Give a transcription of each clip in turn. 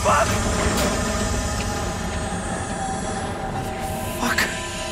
Fuck! Motherfucker.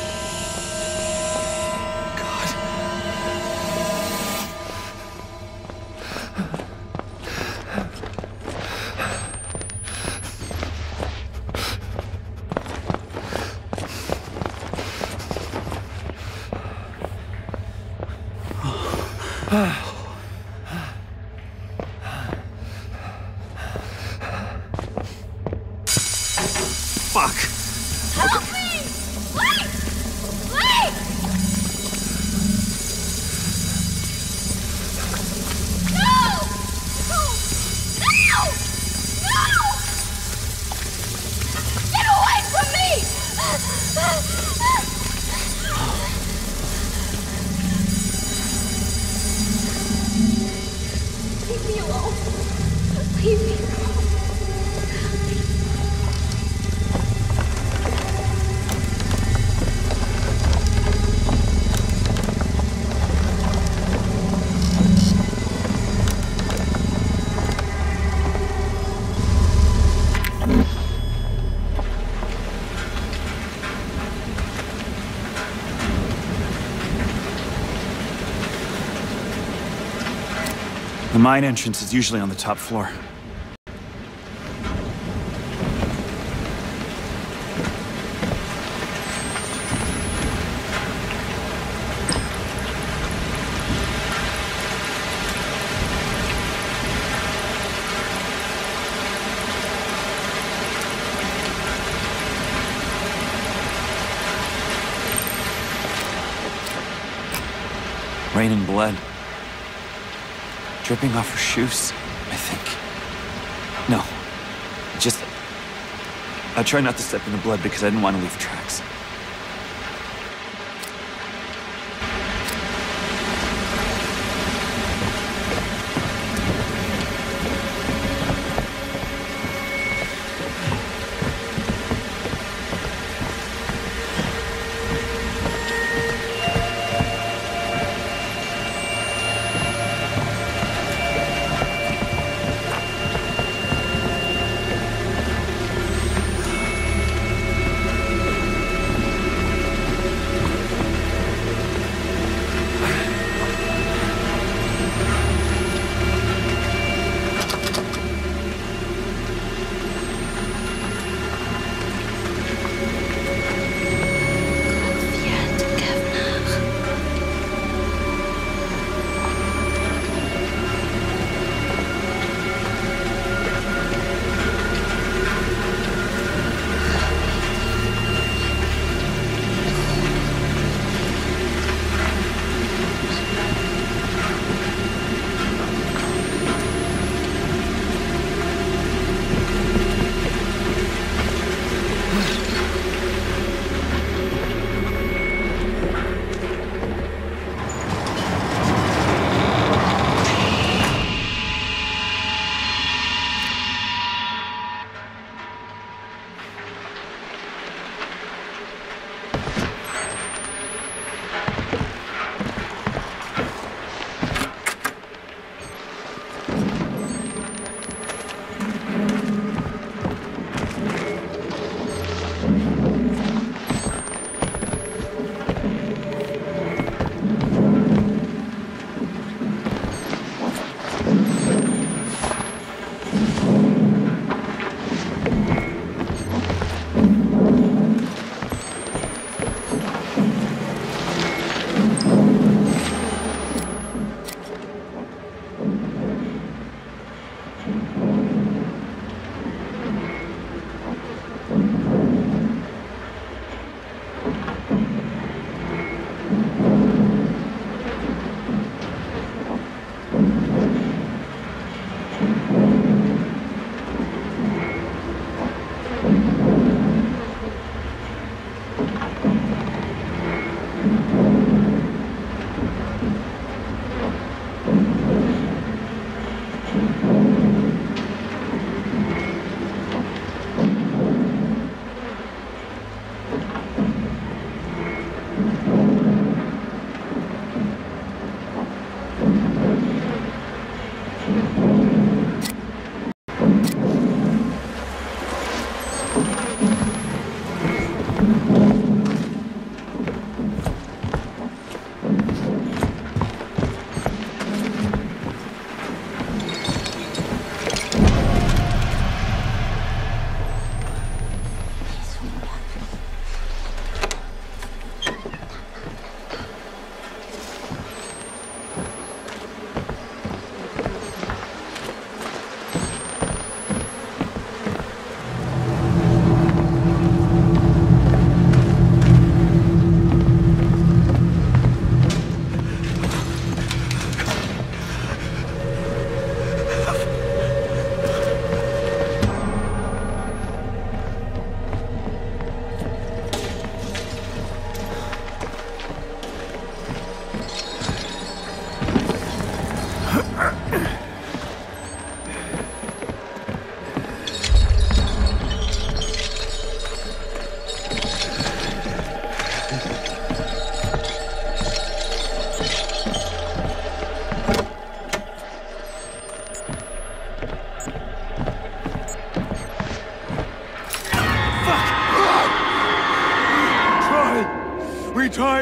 Fuck! Help me! Wait! Wait! No! No! No! No! Get away from me! Leave me alone. Leave me alone. The mine entrance is usually on the top floor. Raining blood. Dripping off her shoes, I think. No. I tried not to step in the blood because I didn't want to leave tracks.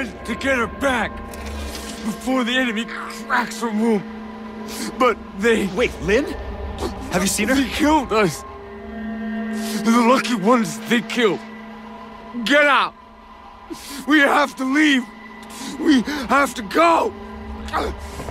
tried to get her back before the enemy cracks her womb. But they... Wait, Lynn? Have you seen her? They killed us. The lucky ones they killed. Get out! We have to leave! We have to go!